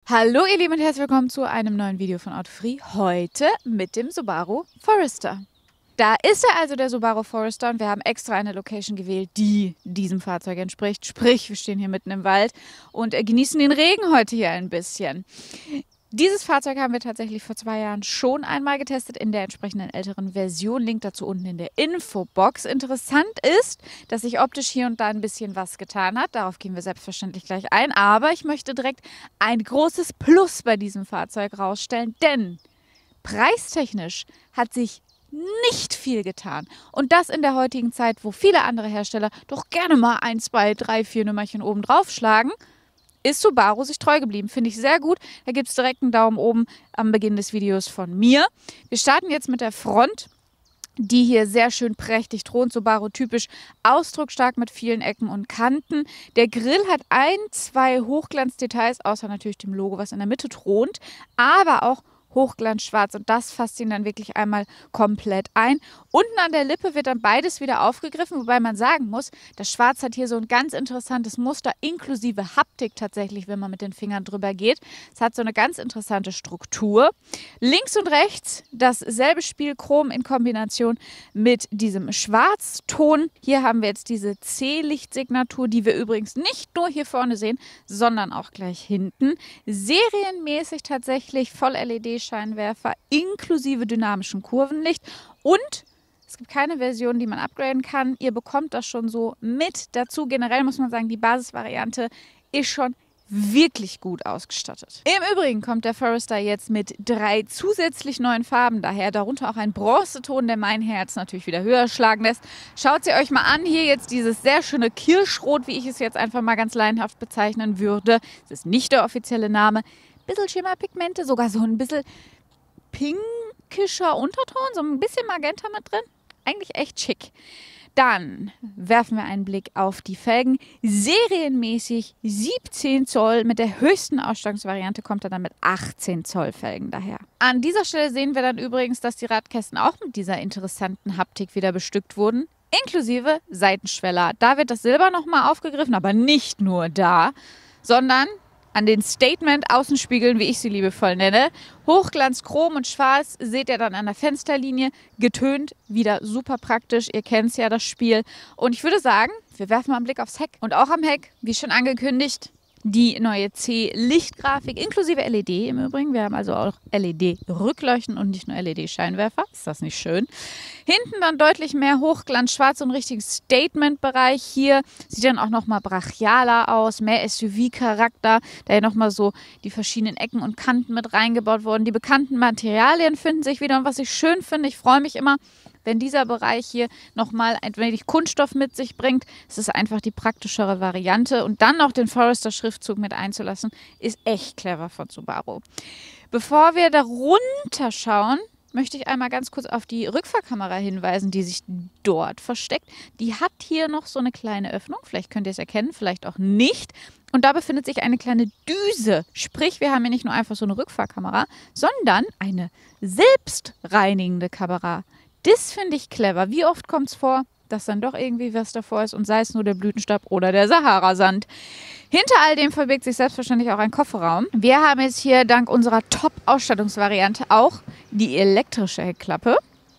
Hallo ihr Lieben und herzlich willkommen zu einem neuen Video von Autofree. Heute mit dem Subaru Forester. Da ist er also, der Subaru Forester, und wir haben extra eine Location gewählt, die diesem Fahrzeug entspricht. Sprich, wir stehen hier mitten im Wald und genießen den Regen heute hier ein bisschen. Dieses Fahrzeug haben wir tatsächlich vor 2 Jahren schon einmal getestet in der entsprechenden älteren Version. Link dazu unten in der Infobox. Interessant ist, dass sich optisch hier und da ein bisschen was getan hat. Darauf gehen wir selbstverständlich gleich ein. Aber ich möchte direkt ein großes Plus bei diesem Fahrzeug rausstellen, denn preistechnisch hat sich nicht viel getan. Und das in der heutigen Zeit, wo viele andere Hersteller doch gerne mal 1, 2, 3, 4 Nummerchen oben drauf schlagen, ist Subaru sich treu geblieben. Finde ich sehr gut. Da gibt es direkt einen Daumen oben am Beginn des Videos von mir. Wir starten jetzt mit der Front, die hier sehr schön prächtig thront. Subaru typisch ausdrucksstark mit vielen Ecken und Kanten. Der Grill hat 1, 2 Hochglanzdetails, außer natürlich dem Logo, was in der Mitte thront, aber auch Hochglanzschwarz, und das fasst ihn dann wirklich einmal komplett ein. Unten an der Lippe wird dann beides wieder aufgegriffen, wobei man sagen muss, das Schwarz hat hier so ein ganz interessantes Muster, inklusive Haptik tatsächlich, wenn man mit den Fingern drüber geht. Es hat so eine ganz interessante Struktur. Links und rechts dasselbe Spiel Chrom in Kombination mit diesem Schwarzton. Hier haben wir jetzt diese C-Lichtsignatur, die wir übrigens nicht nur hier vorne sehen, sondern auch gleich hinten. Serienmäßig tatsächlich Voll-LED-Scheinwerfer inklusive dynamischem Kurvenlicht, und es gibt keine Version, die man upgraden kann. Ihr bekommt das schon so mit dazu. Generell muss man sagen, die Basisvariante ist schon wirklich gut ausgestattet. Im Übrigen kommt der Forester jetzt mit 3 zusätzlich neuen Farben daher, darunter auch ein Bronzeton, der mein Herz natürlich wieder höher schlagen lässt. Schaut sie euch mal an, hier jetzt dieses sehr schöne Kirschrot, wie ich es jetzt einfach mal ganz laienhaft bezeichnen würde. Das ist nicht der offizielle Name. Bisschen Schimmerpigmente, sogar so ein bisschen pinkischer Unterton, so ein bisschen Magenta mit drin. Eigentlich echt schick. Dann werfen wir einen Blick auf die Felgen. Serienmäßig 17 Zoll. Mit der höchsten Ausstattungsvariante kommt er dann mit 18 Zoll Felgen daher. An dieser Stelle sehen wir dann übrigens, dass die Radkästen auch mit dieser interessanten Haptik wieder bestückt wurden. Inklusive Seitenschweller. Da wird das Silber nochmal aufgegriffen, aber nicht nur da, sondern an den Statement-Außenspiegeln, wie ich sie liebevoll nenne. Hochglanz, Chrom und Schwarz seht ihr dann an der Fensterlinie. Getönt, wieder super praktisch. Ihr kennt ja das Spiel. Und ich würde sagen, wir werfen mal einen Blick aufs Heck. Und auch am Heck, wie schon angekündigt, die neue C-Lichtgrafik inklusive LED im Übrigen. Wir haben also auch LED-Rückleuchten und nicht nur LED-Scheinwerfer. Ist das nicht schön? Hinten dann deutlich mehr Hochglanz, Schwarz und richtiges Statement-Bereich. Hier sieht dann auch nochmal brachialer aus, mehr SUV-Charakter. Da hier nochmal so die verschiedenen Ecken und Kanten mit reingebaut wurden. Die bekannten Materialien finden sich wieder. Und was ich schön finde, ich freue mich immer, wenn dieser Bereich hier nochmal ein wenig Kunststoff mit sich bringt. Es ist einfach die praktischere Variante. Und dann noch den Forester-Schriftzug mit einzulassen, ist echt clever von Subaru. Bevor wir darunter schauen, möchte ich einmal ganz kurz auf die Rückfahrkamera hinweisen, die sich dort versteckt. Die hat hier noch so eine kleine Öffnung. Vielleicht könnt ihr es erkennen, vielleicht auch nicht. Und da befindet sich eine kleine Düse. Sprich, wir haben hier nicht nur einfach so eine Rückfahrkamera, sondern eine selbstreinigende Kamera. Das finde ich clever. Wie oft kommt es vor, dass dann doch irgendwie was davor ist, und sei es nur der Blütenstaub oder der Sahara-Sand. Hinter all dem verbirgt sich selbstverständlich auch ein Kofferraum. Wir haben jetzt hier dank unserer Top-Ausstattungsvariante auch die elektrische Heckklappe.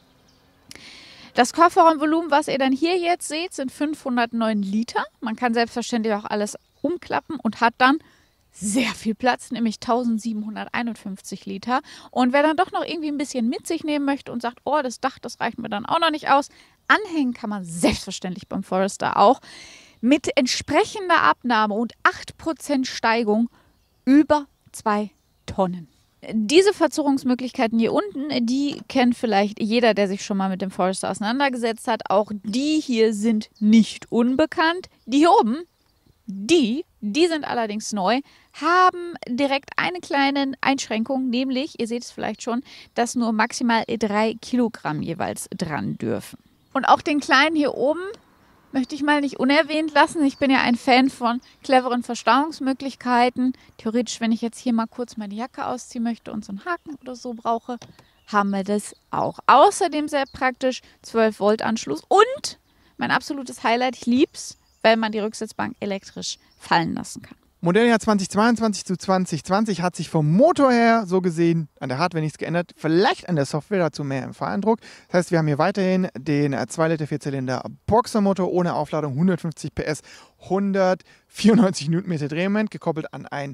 Das Kofferraumvolumen, was ihr dann hier jetzt seht, sind 509 Liter. Man kann selbstverständlich auch alles umklappen und hat dann sehr viel Platz, nämlich 1751 Liter. Und wer dann doch noch irgendwie ein bisschen mit sich nehmen möchte und sagt, oh, das Dach, das reicht mir dann auch noch nicht aus, anhängen kann man selbstverständlich beim Forester auch. Mit entsprechender Abnahme und 8% Steigung über 2 Tonnen. Diese Verzurrungsmöglichkeiten hier unten, die kennt vielleicht jeder, der sich schon mal mit dem Forester auseinandergesetzt hat. Auch die hier sind nicht unbekannt. Die hier oben, die sind allerdings neu, haben direkt eine kleine Einschränkung, nämlich, ihr seht es vielleicht schon, dass nur maximal 3 Kilogramm jeweils dran dürfen. Und auch den kleinen hier oben möchte ich mal nicht unerwähnt lassen. Ich bin ja ein Fan von cleveren Verstauungsmöglichkeiten. Theoretisch, wenn ich jetzt hier mal kurz meine Jacke ausziehen möchte und so einen Haken oder so brauche, haben wir das auch. Außerdem sehr praktisch 12 Volt Anschluss und mein absolutes Highlight, ich lieb's, weil man die Rücksitzbank elektrisch fallen lassen kann. Modelljahr 2022 zu 2020 hat sich vom Motor her so gesehen an der Hardware nichts geändert, vielleicht an der Software, dazu mehr im Fahreindruck. Das heißt, wir haben hier weiterhin den 2 Liter 4-Zylinder Boxermotor ohne Aufladung, 150 PS, 194 Newtonmeter Drehmoment, gekoppelt an ein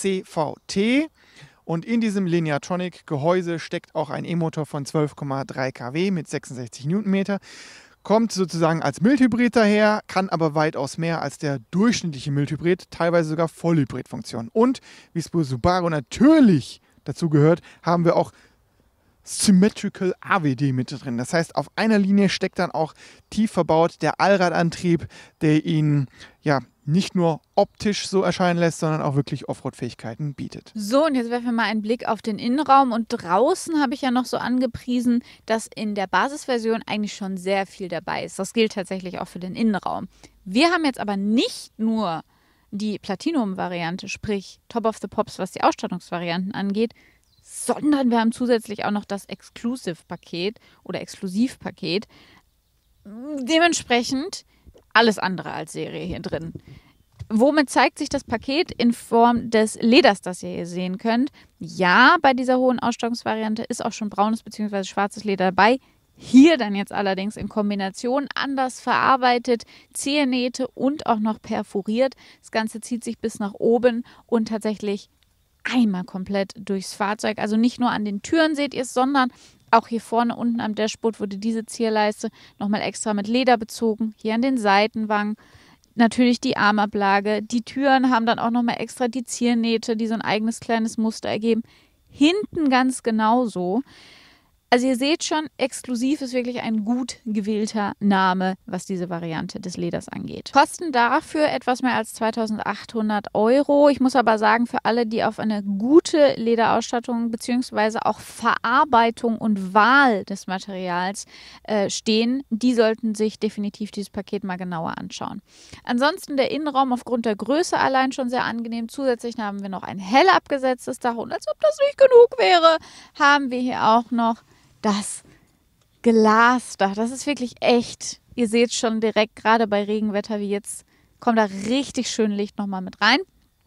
CVT. Und in diesem Lineartronic-Gehäuse steckt auch ein E-Motor von 12,3 kW mit 66 Newtonmeter. Kommt sozusagen als Mildhybrid daher, kann aber weitaus mehr als der durchschnittliche Mildhybrid, teilweise sogar Vollhybridfunktion. Und wie es bei Subaru natürlich dazu gehört, haben wir auch Symmetrical AWD mit drin. Das heißt, auf einer Linie steckt dann auch tief verbaut der Allradantrieb, der ihn ja nicht nur optisch so erscheinen lässt, sondern auch wirklich Offroad-Fähigkeiten bietet. So, und jetzt werfen wir mal einen Blick auf den Innenraum. Und draußen habe ich ja noch so angepriesen, dass in der Basisversion eigentlich schon sehr viel dabei ist. Das gilt tatsächlich auch für den Innenraum. Wir haben jetzt aber nicht nur die Platinum-Variante, sprich Top of the Pops, was die Ausstattungsvarianten angeht, sondern wir haben zusätzlich auch noch das Exclusive-Paket oder Exklusivpaket. Dementsprechend alles andere als Serie hier drin. Womit zeigt sich das Paket in Form des Leders, das ihr hier sehen könnt? Ja, bei dieser hohen Ausstattungsvariante ist auch schon braunes bzw. schwarzes Leder dabei. Hier dann jetzt allerdings in Kombination anders verarbeitet, Ziernähte und auch noch perforiert. Das Ganze zieht sich bis nach oben und tatsächlich einmal komplett durchs Fahrzeug. Also nicht nur an den Türen seht ihr es, sondern auch hier vorne unten am Dashboard wurde diese Zierleiste nochmal extra mit Leder bezogen. Hier an den Seitenwangen natürlich die Armablage. Die Türen haben dann auch nochmal extra die Ziernähte, die so ein eigenes kleines Muster ergeben. Hinten ganz genauso. Also ihr seht schon, exklusiv ist wirklich ein gut gewählter Name, was diese Variante des Leders angeht. Kosten dafür etwas mehr als 2.800 €. Ich muss aber sagen, für alle, die auf eine gute Lederausstattung bzw. auch Verarbeitung und Wahl des Materials stehen, die sollten sich definitiv dieses Paket mal genauer anschauen. Ansonsten der Innenraum aufgrund der Größe allein schon sehr angenehm. Zusätzlich haben wir noch ein hell abgesetztes Dach und als ob das nicht genug wäre, haben wir hier auch noch das Glasdach. Das ist wirklich echt. Ihr seht schon direkt, gerade bei Regenwetter wie jetzt, kommt da richtig schön Licht nochmal mit rein.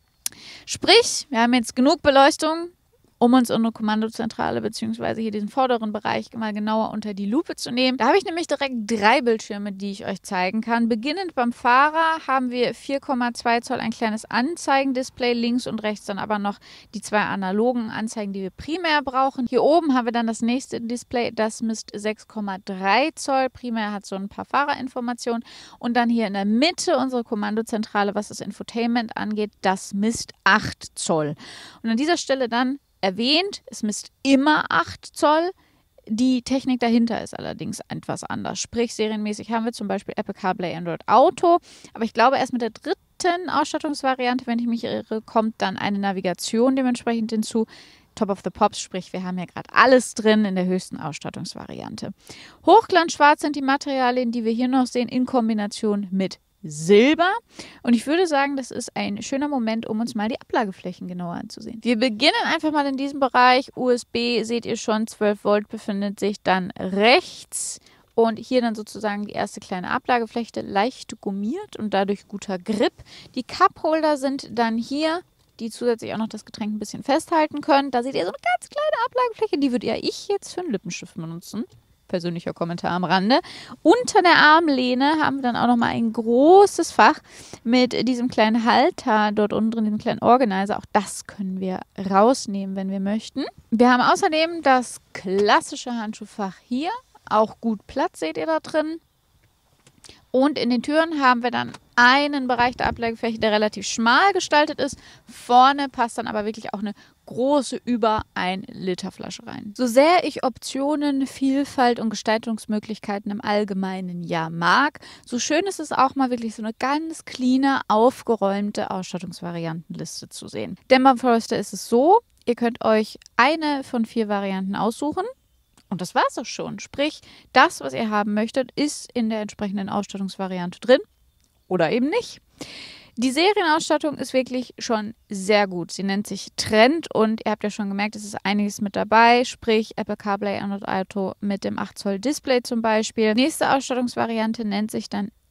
Sprich, wir haben jetzt genug Beleuchtung, um uns unsere Kommandozentrale bzw. hier diesen vorderen Bereich mal genauer unter die Lupe zu nehmen. Da habe ich nämlich direkt 3 Bildschirme, die ich euch zeigen kann. Beginnend beim Fahrer haben wir 4,2 Zoll ein kleines Anzeigendisplay, links und rechts dann aber noch die 2 analogen Anzeigen, die wir primär brauchen. Hier oben haben wir dann das nächste Display, das misst 6,3 Zoll. Primär hat so ein paar Fahrerinformationen. Und dann hier in der Mitte unsere Kommandozentrale, was das Infotainment angeht, das misst 8 Zoll. Und an dieser Stelle dann erwähnt, es misst immer 8 Zoll. Die Technik dahinter ist allerdings etwas anders. Sprich, serienmäßig haben wir zum Beispiel Apple CarPlay, Android Auto. Aber ich glaube, erst mit der dritten Ausstattungsvariante, wenn ich mich irre, kommt dann eine Navigation dementsprechend hinzu. Top of the Pops, sprich, wir haben ja gerade alles drin in der höchsten Ausstattungsvariante. Hochglanzschwarz sind die Materialien, die wir hier noch sehen, in Kombination mit Silber. Und ich würde sagen, das ist ein schöner Moment, um uns mal die Ablageflächen genauer anzusehen. Wir beginnen einfach mal in diesem Bereich. USB, seht ihr schon, 12 Volt befindet sich dann rechts. Und hier dann sozusagen die erste kleine Ablagefläche, leicht gummiert und dadurch guter Grip. Die Cupholder sind dann hier, die zusätzlich auch noch das Getränk ein bisschen festhalten können. Da seht ihr so eine ganz kleine Ablagefläche, die würde ja ich jetzt für einen Lippenstift benutzen. Persönlicher Kommentar am Rande. Unter der Armlehne haben wir dann auch nochmal ein großes Fach mit diesem kleinen Halter dort unten drin, diesem kleinen Organizer. Auch das können wir rausnehmen, wenn wir möchten. Wir haben außerdem das klassische Handschuhfach hier. Auch gut Platz seht ihr da drin. Und in den Türen haben wir dann einen Bereich der Ablagefläche, der relativ schmal gestaltet ist. Vorne passt dann aber wirklich auch eine große über 1 Liter Flasche rein. So sehr ich Optionen, Vielfalt und Gestaltungsmöglichkeiten im Allgemeinen ja mag, so schön ist es auch mal wirklich so eine ganz cleane, aufgeräumte Ausstattungsvariantenliste zu sehen. Denn beim Forester ist es so, ihr könnt euch eine von 4 Varianten aussuchen. Und das war es auch schon. Sprich, das, was ihr haben möchtet, ist in der entsprechenden Ausstattungsvariante drin oder eben nicht. Die Serienausstattung ist wirklich schon sehr gut. Sie nennt sich Trend und ihr habt ja schon gemerkt, es ist einiges mit dabei. Sprich, Apple CarPlay, Android Auto mit dem 8 Zoll Display zum Beispiel. Nächste Ausstattungsvariante nennt sich dann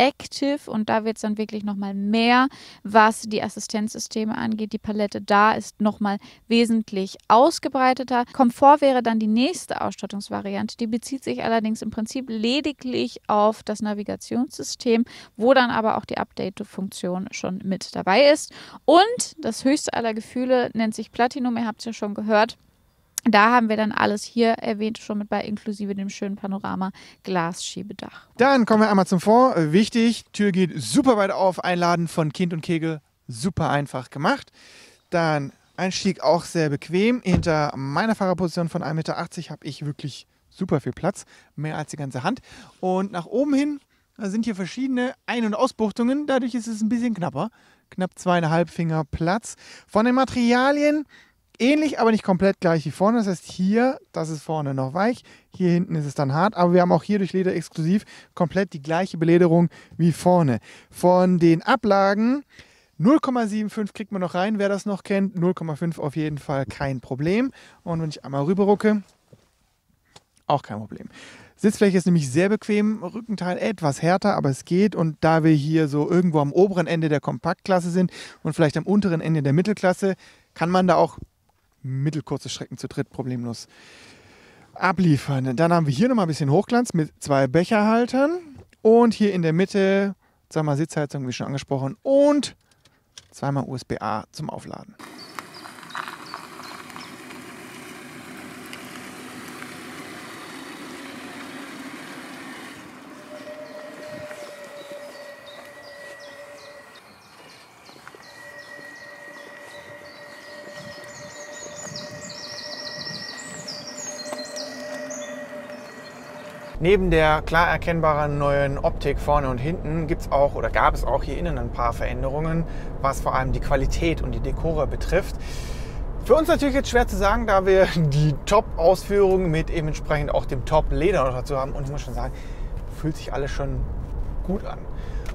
Active und da wird es dann wirklich nochmal mehr, was die Assistenzsysteme angeht. Die Palette da ist nochmal wesentlich ausgebreiteter. Komfort wäre dann die nächste Ausstattungsvariante. Die bezieht sich allerdings im Prinzip lediglich auf das Navigationssystem, wo dann aber auch die Update-Funktion schon mit dabei ist. Und das höchste aller Gefühle nennt sich Platinum, ihr habt es ja schon gehört. Da haben wir dann alles hier erwähnt schon mit bei, inklusive dem schönen Panorama-Glasschiebedach. Dann kommen wir einmal zum Fond. Wichtig, Tür geht super weit auf, Einladen von Kind und Kegel, super einfach gemacht. Dann Einstieg auch sehr bequem. Hinter meiner Fahrerposition von 1,80 Meter habe ich wirklich super viel Platz, mehr als die ganze Hand. Und nach oben hin sind hier verschiedene Ein- und Ausbuchtungen, dadurch ist es ein bisschen knapper. Knapp 2,5 Finger Platz. Von den Materialien ähnlich, aber nicht komplett gleich wie vorne. Das heißt hier, das ist vorne noch weich, hier hinten ist es dann hart. Aber wir haben auch hier durch Leder exklusiv komplett die gleiche Belederung wie vorne. Von den Ablagen 0,75 kriegt man noch rein, wer das noch kennt. 0,5 auf jeden Fall kein Problem. Und wenn ich einmal rüberrucke, auch kein Problem. Sitzfläche ist nämlich sehr bequem, Rückenteil etwas härter, aber es geht. Und da wir hier so irgendwo am oberen Ende der Kompaktklasse sind und vielleicht am unteren Ende der Mittelklasse, kann man da auch mittelkurze Strecken zu dritt problemlos abliefern. Dann haben wir hier nochmal ein bisschen Hochglanz mit 2 Becherhaltern und hier in der Mitte, zweimal Sitzheizung, wie schon angesprochen, und zweimal USB-A zum Aufladen. Neben der klar erkennbaren neuen Optik vorne und hinten gab es auch hier innen ein paar Veränderungen, was vor allem die Qualität und die Dekore betrifft. Für uns natürlich jetzt schwer zu sagen, da wir die Top-Ausführung mit eben entsprechend auch dem Top-Leder noch dazu haben. Und ich muss schon sagen, fühlt sich alles schon gut an.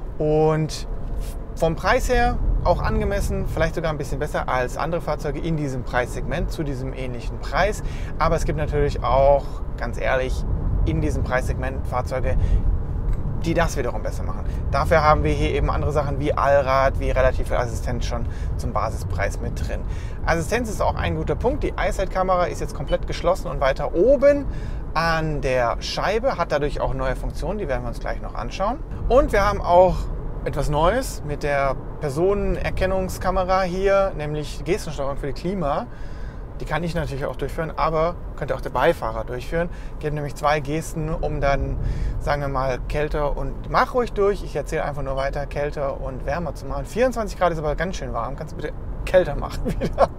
Und vom Preis her auch angemessen, vielleicht sogar ein bisschen besser als andere Fahrzeuge in diesem Preissegment zu diesem ähnlichen Preis. Aber es gibt natürlich auch, ganz ehrlich, in diesem Preissegment Fahrzeuge, die das wiederum besser machen. Dafür haben wir hier eben andere Sachen wie Allrad, wie relativ viel Assistenz schon zum Basispreis mit drin. Assistenz ist auch ein guter Punkt. Die iSight-Kamera ist jetzt komplett geschlossen und weiter oben an der Scheibe, hat dadurch auch neue Funktionen, die werden wir uns gleich noch anschauen. Und wir haben auch etwas Neues mit der Personenerkennungskamera hier, nämlich Gestensteuerung für die Klima. Die kann ich natürlich auch durchführen, aber könnte auch der Beifahrer durchführen. Gibt nämlich 2 Gesten, um dann, sagen wir mal, kälter und mach ruhig durch. Ich erzähle einfach nur weiter, kälter und wärmer zu machen. 24 Grad ist aber ganz schön warm. Kannst du bitte kälter machen wieder?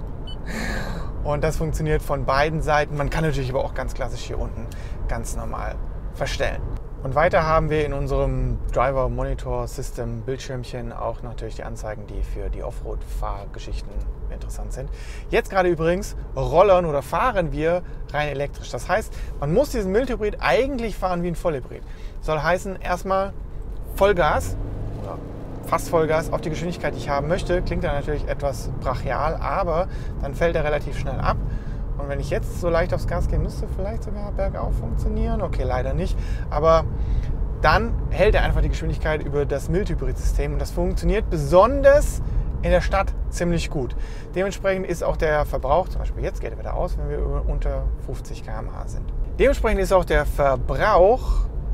Und das funktioniert von beiden Seiten. Man kann natürlich aber auch ganz klassisch hier unten ganz normal verstellen. Und weiter haben wir in unserem Driver Monitor System Bildschirmchen auch natürlich die Anzeigen, die für die Offroad-Fahrgeschichten interessant sind. Jetzt gerade übrigens rollern oder fahren wir rein elektrisch. Das heißt, man muss diesen Mildhybrid eigentlich fahren wie ein Vollhybrid. Soll heißen, erstmal Vollgas oder fast Vollgas auf die Geschwindigkeit, die ich haben möchte. Klingt dann natürlich etwas brachial, aber dann fällt er relativ schnell ab. Und wenn ich jetzt so leicht aufs Gas gehe, müsste vielleicht sogar bergauf funktionieren. Okay, leider nicht. Aber dann hält er einfach die Geschwindigkeit über das Mildhybrid-System. Und das funktioniert besonders in der Stadt ziemlich gut. Dementsprechend ist auch der Verbrauch, zum Beispiel jetzt geht er wieder aus, wenn wir unter 50 km/h sind. Dementsprechend ist auch der Verbrauch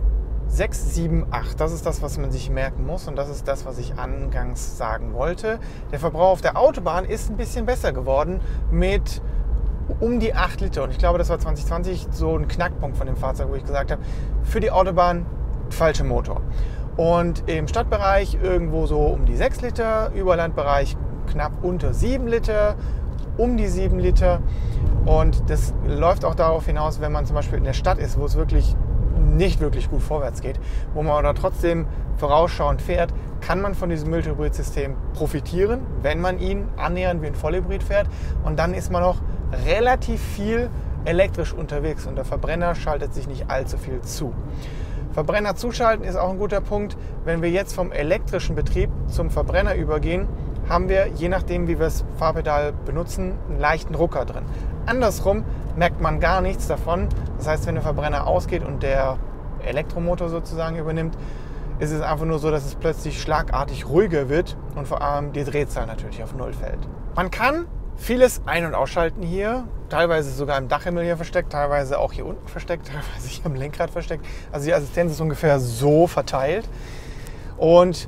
678. Das ist das, was man sich merken muss. Und das ist das, was ich angangs sagen wollte. Der Verbrauch auf der Autobahn ist ein bisschen besser geworden mit um die 8 Liter. Und ich glaube, das war 2020 so ein Knackpunkt von dem Fahrzeug, wo ich gesagt habe, für die Autobahn falscher Motor. Und im Stadtbereich irgendwo so um die 6 Liter, Überlandbereich knapp unter 7 Liter, um die 7 Liter. Und das läuft auch darauf hinaus, wenn man zum Beispiel in der Stadt ist, wo es wirklich nicht wirklich gut vorwärts geht, wo man aber trotzdem vorausschauend fährt, kann man von diesem Mildhybrid-System profitieren, wenn man ihn annähernd wie ein Vollhybrid fährt. Und dann ist man noch relativ viel elektrisch unterwegs und der Verbrenner schaltet sich nicht allzu viel zu. Verbrenner zuschalten ist auch ein guter Punkt. Wenn wir jetzt vom elektrischen Betrieb zum Verbrenner übergehen, haben wir, je nachdem wie wir das Fahrpedal benutzen, einen leichten Rucker drin. Andersrum merkt man gar nichts davon. Das heißt, wenn der Verbrenner ausgeht und der Elektromotor sozusagen übernimmt, ist es einfach nur so, dass es plötzlich schlagartig ruhiger wird und vor allem die Drehzahl natürlich auf Null fällt. Man kann vieles ein- und ausschalten hier, teilweise sogar im Dachhimmel hier versteckt, teilweise auch hier unten versteckt, teilweise hier am Lenkrad versteckt. Also die Assistenz ist ungefähr so verteilt. Und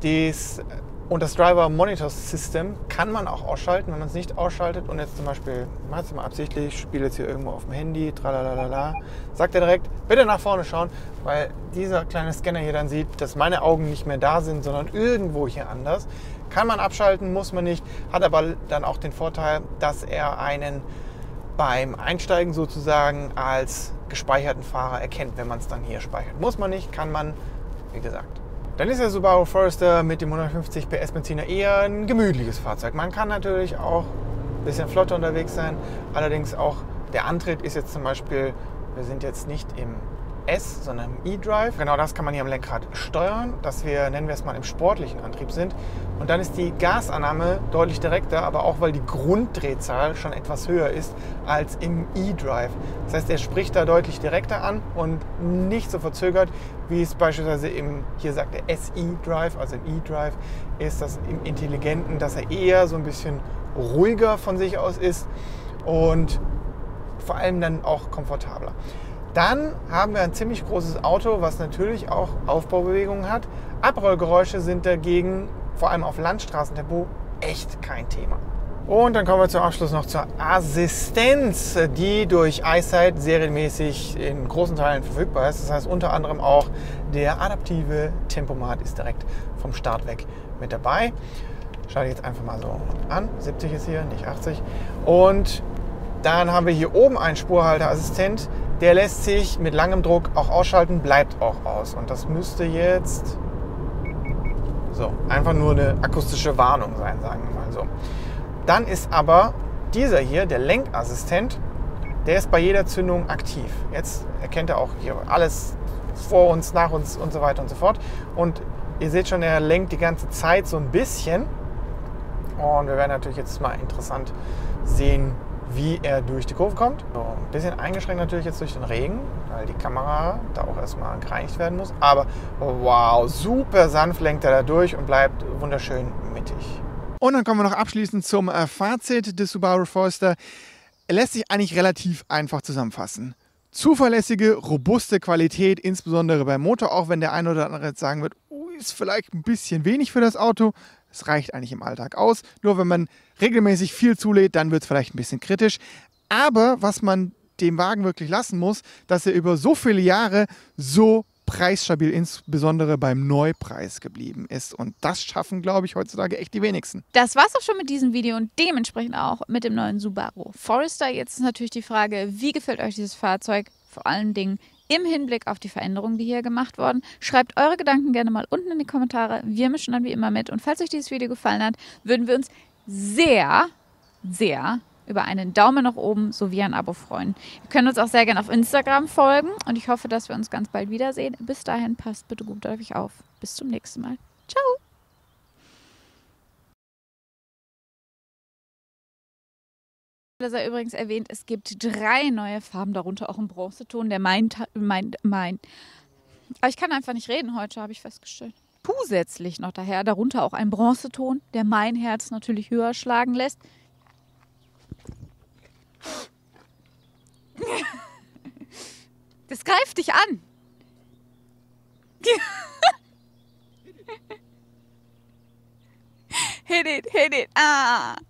das Driver Monitor System kann man auch ausschalten, wenn man es nicht ausschaltet. Und jetzt zum Beispiel, ich mache es mal absichtlich, ich spiele jetzt hier irgendwo auf dem Handy, tralalala, sagt er direkt, bitte nach vorne schauen, weil dieser kleine Scanner hier dann sieht, dass meine Augen nicht mehr da sind, sondern irgendwo hier anders. Kann man abschalten, muss man nicht, hat aber dann auch den Vorteil, dass er einen beim Einsteigen sozusagen als gespeicherten Fahrer erkennt, wenn man es dann hier speichert. Muss man nicht, kann man, wie gesagt. Dann ist der Subaru Forester mit dem 150 PS Benziner eher ein gemütliches Fahrzeug. Man kann natürlich auch ein bisschen flotter unterwegs sein, allerdings auch der Antritt ist jetzt zum Beispiel, wir sind jetzt nicht im S, sondern im E-Drive. Genau das kann man hier am Lenkrad steuern, dass wir, nennen wir es mal, im sportlichen Antrieb sind. Und dann ist die Gasannahme deutlich direkter, aber auch weil die Grunddrehzahl schon etwas höher ist als im E-Drive. Das heißt, er spricht da deutlich direkter an und nicht so verzögert, wie es beispielsweise hier sagt der SE-Drive, also im E-Drive, ist das im Intelligenten, dass er eher so ein bisschen ruhiger von sich aus ist und vor allem dann auch komfortabler. Dann haben wir ein ziemlich großes Auto, was natürlich auch Aufbaubewegungen hat. Abrollgeräusche sind dagegen, vor allem auf Landstraßentempo, echt kein Thema. Und dann kommen wir zum Abschluss noch zur Assistenz, die durch iSight serienmäßig in großen Teilen verfügbar ist. Das heißt unter anderem auch der adaptive Tempomat ist direkt vom Start weg mit dabei. Schalte ich jetzt einfach mal so an. 70 ist hier, nicht 80. Und dann haben wir hier oben einen Spurhalteassistent. Der lässt sich mit langem Druck auch ausschalten, bleibt auch aus. Und das müsste jetzt so einfach nur eine akustische Warnung sein, sagen wir mal so. Dann ist aber dieser hier, der Lenkassistent, der ist bei jeder Zündung aktiv. Jetzt erkennt er auch hier alles vor uns, nach uns und so weiter und so fort. Und ihr seht schon, er lenkt die ganze Zeit so ein bisschen. Und wir werden natürlich jetzt mal interessant sehen, wie er durch die Kurve kommt. So, ein bisschen eingeschränkt natürlich jetzt durch den Regen, weil die Kamera da auch erstmal gereinigt werden muss. Aber wow, super sanft lenkt er da durch und bleibt wunderschön mittig. Und dann kommen wir noch abschließend zum Fazit des Subaru Forester. Er lässt sich eigentlich relativ einfach zusammenfassen. Zuverlässige, robuste Qualität, insbesondere beim Motor, auch wenn der eine oder andere jetzt sagen wird, ist vielleicht ein bisschen wenig für das Auto. Es reicht eigentlich im Alltag aus. Nur wenn man regelmäßig viel zulädt, dann wird es vielleicht ein bisschen kritisch. Aber was man dem Wagen wirklich lassen muss, dass er über so viele Jahre so preisstabil, insbesondere beim Neupreis geblieben ist. Und das schaffen, glaube ich, heutzutage echt die wenigsten. Das war's auch schon mit diesem Video und dementsprechend auch mit dem neuen Subaru Forester. Jetzt ist natürlich die Frage, wie gefällt euch dieses Fahrzeug? Vor allen Dingen im Hinblick auf die Veränderungen, die hier gemacht wurden. Schreibt eure Gedanken gerne mal unten in die Kommentare. Wir mischen dann wie immer mit. Und falls euch dieses Video gefallen hat, würden wir uns sehr, sehr über einen Daumen nach oben sowie ein Abo freuen. Ihr könnt uns auch sehr gerne auf Instagram folgen und ich hoffe, dass wir uns ganz bald wiedersehen. Bis dahin, passt bitte gut auf euch auf. Bis zum nächsten Mal. Ciao! Das sei übrigens erwähnt, es gibt 3 neue Farben, darunter auch ein Bronzeton, der aber ich kann einfach nicht reden heute, habe ich festgestellt. Zusätzlich noch daher, darunter auch ein Bronzeton, der mein Herz natürlich höher schlagen lässt. Das greift dich an. Hit it, ah.